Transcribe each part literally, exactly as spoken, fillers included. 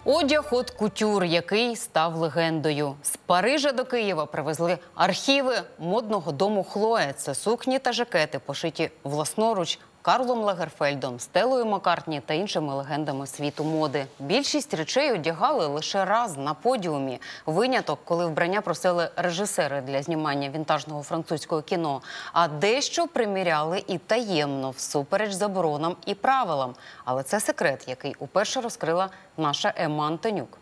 Одяг от кутюр, який став легендою. З Парижа до Києва привезли архіви модного дому Хлоя. Це сукні та жакети, пошиті власноруч Карлом Лагерфельдом, Стелою Маккартні та іншими легендами світу моди. Більшість речей одягали лише раз на подіумі. Виняток, коли вбрання просили режисери для знімання вінтажного французького кіно. А дещо приміряли і таємно, всупереч заборонам і правилам. Але це секрет, який уперше розкрила наша Емма Антонюк.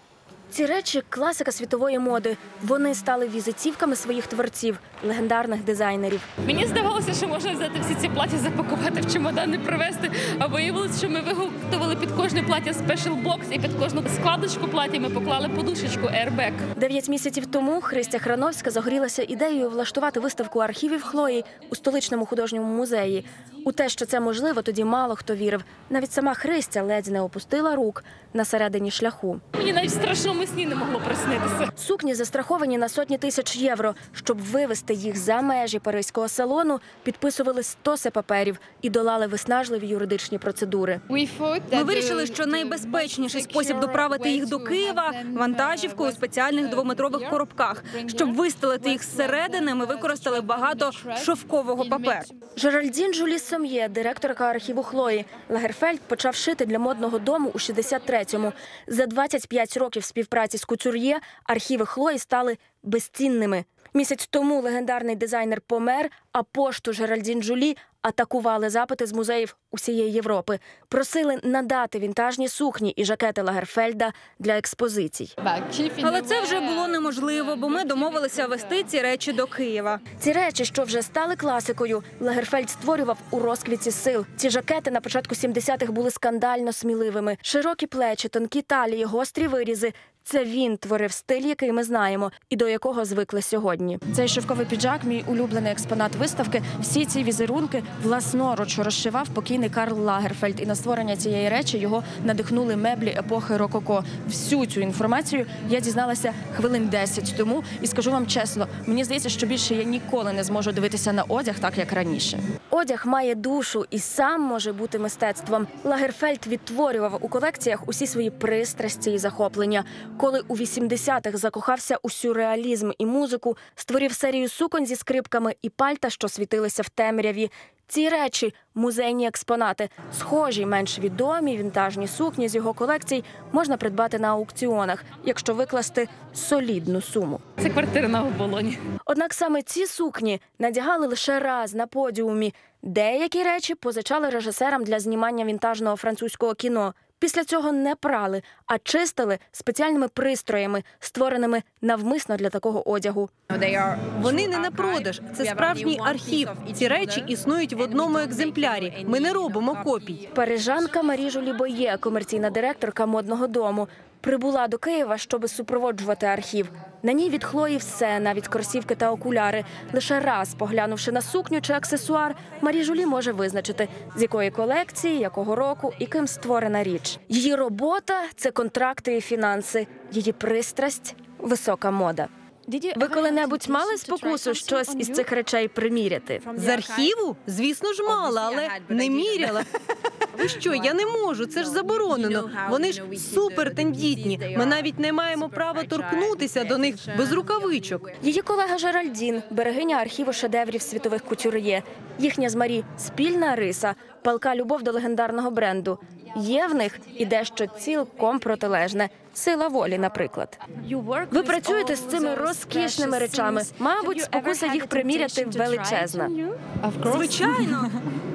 Ці речі – класика світової моди. Вони стали візитівками своїх творців, легендарних дизайнерів. Мені здавалося, що можна взяти всі ці плаття, запакувати в чемодан і привезти. А виявилося, що ми виготовили під кожне плаття спешл-бокс, і під кожну складочку плаття ми поклали подушечку Airbag. Дев'ять місяців тому Христя Храновська загорілася ідеєю влаштувати виставку архівів Хлої у столичному художньому музеї. У те, що це можливо, тоді мало хто вірив. Навіть сама Христя ледь не опустила рук на середині шляху. Мені навіть в страшному сні не могло приснитися. Сукні застраховані на сотні тисяч євро. Щоб вивезти їх за межі паризького салону, підписували стоси паперів і долали виснажливі юридичні процедури. Ми вирішили, що найбезпечніший спосіб доправити їх до Києва – вантажівкою у спеціальних двометрових коробках. Щоб вистелити їх зсередини, ми використали багато шовкового паперу. Жеральдін Жюлі Сом'є, директорка архіву Хлої. Лагерфельд почав шити для модного дому у шістдесят третьому. За двадцять п'ять років співпраці з кутюр'є архіви Хлої стали безцінними. Місяць тому легендарний дизайнер помер, а пошту Жеральдін Жюлі атакували запити з музеїв усієї Європи. Просили надати вінтажні сукні і жакети Лагерфельда для експозицій. Але це вже було неможливо, бо ми домовилися везти ці речі до Києва. Ці речі, що вже стали класикою, Лагерфельд створював у розквіті сил. Ці жакети на початку сімдесятих були скандально сміливими. Широкі плечі, тонкі талії, гострі вирізи – це він творив стиль, який ми знаємо, і до якого звикли сьогодні. Цей шовковий піджак – мій улюблений експонат виставки. Всі ці візерунки власноруч розшивав покійний Карл Лагерфельд. І на створення цієї речі його надихнули меблі епохи рококо. Всю цю інформацію я дізналася хвилин десять тому. І скажу вам чесно, мені здається, що більше я ніколи не зможу дивитися на одяг так, як раніше. Одяг має душу і сам може бути мистецтвом. Лагерфельд відтворював у колекціях усі свої пристрасті і захоплення. Коли у вісімдесятих закохався у сюрреалізм і музику, створив серію суконь зі скрипками і пальта, що світилися в темряві. Ці речі – музейні експонати. Схожі, менш відомі, вінтажні сукні з його колекцій можна придбати на аукціонах, якщо викласти солідну суму. Це квартира на Оболоні. Однак саме ці сукні надягали лише раз на подіумі. Деякі речі позичали режисерам для знімання вінтажного французького кіно. Після цього не прали, а чистили спеціальними пристроями, створеними навмисно для такого одягу. Вони не на продаж, це справжній архів. Ці речі існують в одному екземплярі. Ми не робимо копій. Парижанка Марі Жюлі Бойє, комерційна директорка модного дому, прибула до Києва, щоб супроводжувати архів. На ній від Хлої все, навіть кросівки та окуляри. Лише раз, поглянувши на сукню чи аксесуар, Марі Жюлі може визначити, з якої колекції, якого року і ким створена річ. Її робота – це контракти і фінанси. Її пристрасть – висока мода. Ви коли-небудь мали спокусу щось із цих речей приміряти? З архіву? Звісно ж мала, але не міряла. Ви що, я не можу, це ж заборонено. Вони ж супертендітні. Ми навіть не маємо права торкнутися до них без рукавичок. Її колега Жеральдін – берегиня архіву шедеврів світових кутюр'є. Їхня з Марі спільна риса – палка любов до легендарного бренду. Є в них і дещо цілком протилежне – сила волі, наприклад. Ви працюєте з цими розкішними речами. Мабуть, спокуса їх приміряти величезна. Звичайно.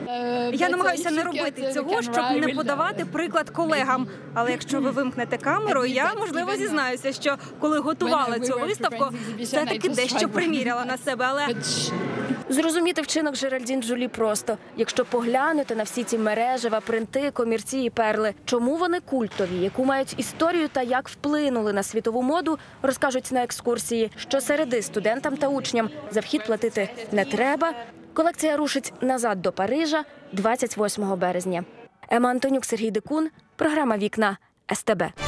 Я намагаюся не робити цього, щоб не подавати приклад колегам. Але якщо ви вимкнете камеру, я, можливо, зізнаюся, що коли готувала цю виставку, все-таки дещо приміряла на себе, але... Зрозуміти вчинок Жеральдін Жюлі просто. Якщо поглянути на всі ці мережева, принти, комірці і перли. Чому вони культові, яку мають історію та як вплинули на світову моду, розкажуть на екскурсії. Щосереди студентам та учням за вхід платити не треба. Колекція рушить назад до Парижа двадцять восьмого березня. Емма Антонюк, Сергій Дикун. Програма «Вікна» ес те бе.